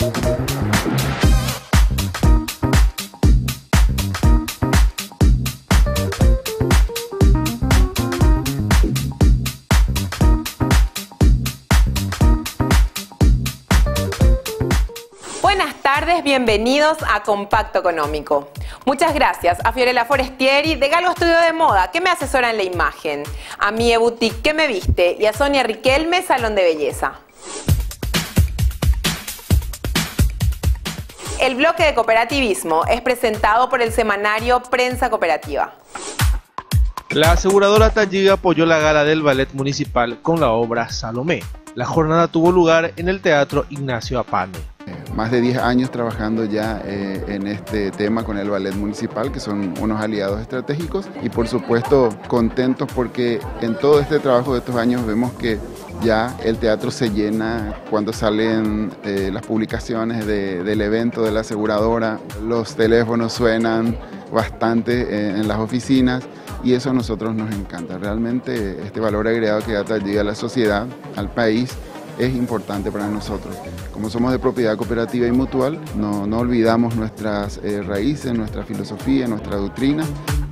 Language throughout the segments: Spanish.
Buenas tardes, bienvenidos a Compacto Económico. Muchas gracias a Fiorella Forestieri de Galgo Estudio de Moda, que me asesora en la imagen, a Mie Boutique, que me viste, y a Sonia Riquelme, Salón de Belleza. El bloque de cooperativismo es presentado por el semanario Prensa Cooperativa. La aseguradora Talliga apoyó la gala del Ballet Municipal con la obra Salomé. La jornada tuvo lugar en el Teatro Ignacio Apane. Más de 10 años trabajando ya en este tema con el Ballet Municipal, que son unos aliados estratégicos, y por supuesto contentos porque en todo este trabajo de estos años vemos que ya el teatro se llena cuando salen las publicaciones del evento de la aseguradora, los teléfonos suenan bastante en las oficinas y eso a nosotros nos encanta. Realmente este valor agregado que da Talliga a la sociedad, al país, es importante para nosotros. Como somos de propiedad cooperativa y mutual, no olvidamos nuestras raíces, nuestra filosofía, nuestra doctrina.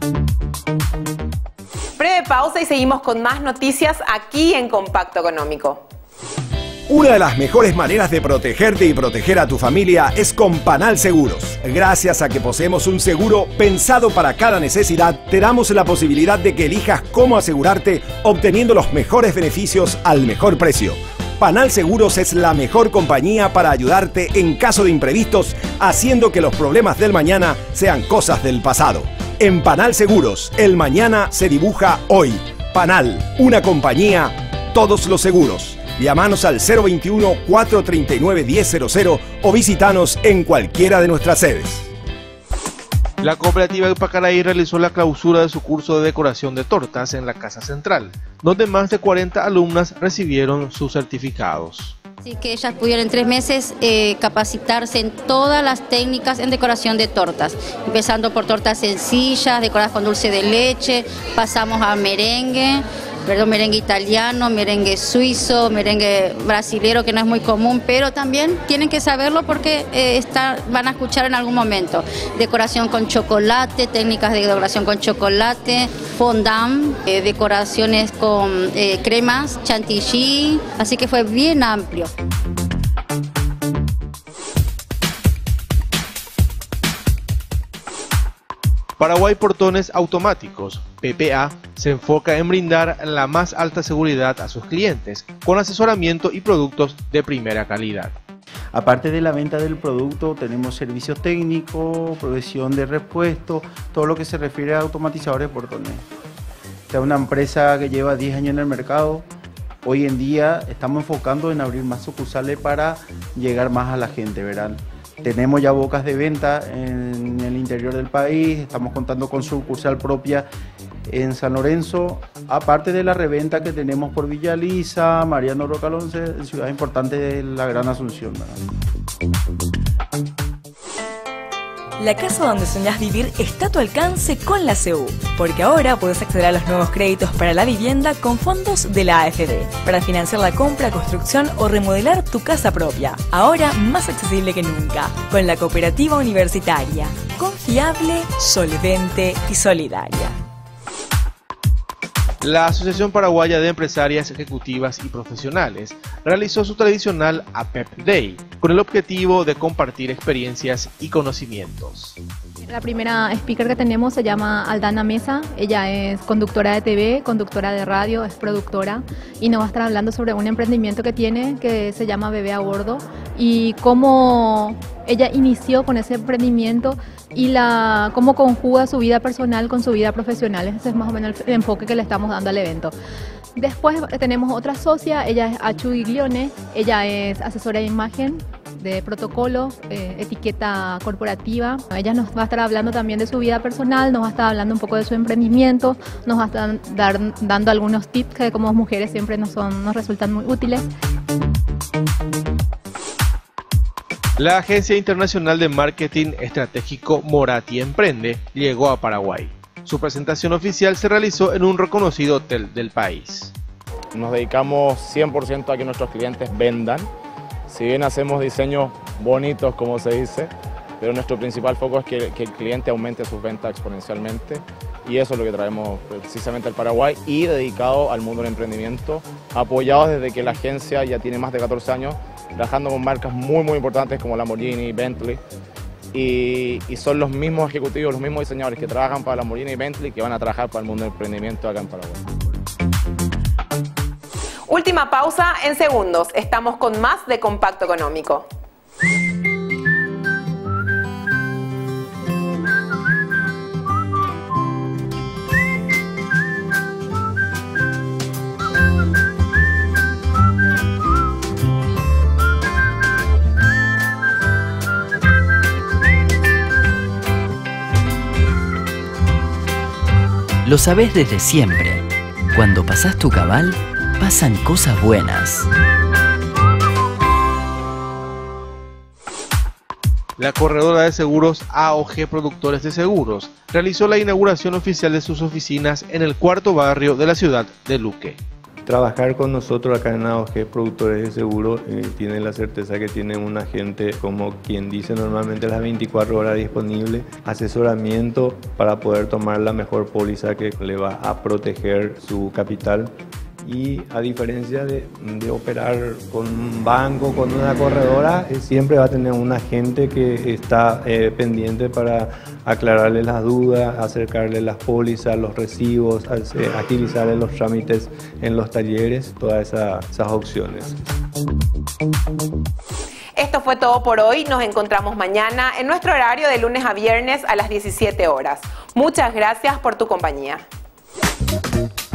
Breve pausa y seguimos con más noticias aquí en Compacto Económico. Una de las mejores maneras de protegerte y proteger a tu familia es con Panal Seguros. Gracias a que poseemos un seguro pensado para cada necesidad, te damos la posibilidad de que elijas cómo asegurarte obteniendo los mejores beneficios al mejor precio. Panal Seguros es la mejor compañía para ayudarte en caso de imprevistos, haciendo que los problemas del mañana sean cosas del pasado. En Panal Seguros, el mañana se dibuja hoy. Panal, una compañía, todos los seguros. Llámanos al 021-439-1000 o visítanos en cualquiera de nuestras sedes. La cooperativa Pacaraí realizó la clausura de su curso de decoración de tortas en la Casa Central, donde más de 40 alumnas recibieron sus certificados. Así que ellas pudieron en 3 meses capacitarse en todas las técnicas en decoración de tortas, empezando por tortas sencillas, decoradas con dulce de leche, pasamos a merengue, merengue italiano, merengue suizo, merengue brasilero, que no es muy común, pero también tienen que saberlo porque van a escuchar en algún momento. Decoración con chocolate, técnicas de decoración con chocolate, fondant, decoraciones con cremas, chantilly, así que fue bien amplio. Paraguay Portones Automáticos, PPA, se enfoca en brindar la más alta seguridad a sus clientes, con asesoramiento y productos de primera calidad. Aparte de la venta del producto, tenemos servicios técnicos, provisión de repuestos, todo lo que se refiere a automatizadores de portones. Esta es una empresa que lleva 10 años en el mercado. Hoy en día estamos enfocando en abrir más sucursales para llegar más a la gente, ¿verdad? Tenemos ya bocas de venta en el interior del país, estamos contando con sucursal propia en San Lorenzo, aparte de la reventa que tenemos por Villa Lisa, Mariano Roca 11, ciudades importantes de la Gran Asunción, ¿verdad? La casa donde soñás vivir está a tu alcance con la CU, porque ahora puedes acceder a los nuevos créditos para la vivienda con fondos de la AFD, para financiar la compra, construcción o remodelar tu casa propia. Ahora más accesible que nunca, con la Cooperativa Universitaria, confiable, solvente y solidaria. La Asociación Paraguaya de Empresarias Ejecutivas y Profesionales realizó su tradicional APEP Day, con el objetivo de compartir experiencias y conocimientos. La primera speaker que tenemos se llama Aldana Mesa, ella es conductora de TV, conductora de radio, es productora y nos va a estar hablando sobre un emprendimiento que tiene que se llama Bebé a Bordo y cómo ella inició con ese emprendimiento y cómo conjuga su vida personal con su vida profesional. Ese es más o menos el enfoque que le estamos dando al evento. Después tenemos otra socia, ella es Achu Giglione, ella es asesora de imagen, de protocolo, etiqueta corporativa. Ella nos va a estar hablando también de su vida personal, nos va a estar hablando un poco de su emprendimiento, nos va a estar dando algunos tips que como mujeres siempre nos resultan muy útiles. La Agencia Internacional de Marketing Estratégico Moratti Emprende llegó a Paraguay. Su presentación oficial se realizó en un reconocido hotel del país. Nos dedicamos 100% a que nuestros clientes vendan. Si bien hacemos diseños bonitos, como se dice, pero nuestro principal foco es que el cliente aumente sus ventas exponencialmente, y eso es lo que traemos precisamente al Paraguay, y dedicado al mundo del emprendimiento, apoyados desde que la agencia ya tiene más de 14 años, trabajando con marcas muy importantes como Lamborghini, Bentley, y son los mismos ejecutivos, los mismos diseñadores que trabajan para Lamborghini y Bentley que van a trabajar para el mundo del emprendimiento acá en Paraguay. Última pausa en segundos. Estamos con más de Compacto Económico. Lo sabés desde siempre. Cuando pasás tu cabal, pasan cosas buenas. La corredora de seguros AOG Productores de Seguros realizó la inauguración oficial de sus oficinas en el cuarto barrio de la ciudad de Luque. Trabajar con nosotros acá en AOG Productores de Seguros tienen la certeza que tienen un agente, como quien dice normalmente, las 24 horas disponible, asesoramiento para poder tomar la mejor póliza que le va a proteger su capital. Y a diferencia de operar con un banco, con una corredora, siempre va a tener un agente que está pendiente para aclararle las dudas, acercarle las pólizas, los recibos, agilizarle los trámites en los talleres, todas esas opciones. Esto fue todo por hoy. Nos encontramos mañana en nuestro horario de lunes a viernes a las 17 horas. Muchas gracias por tu compañía.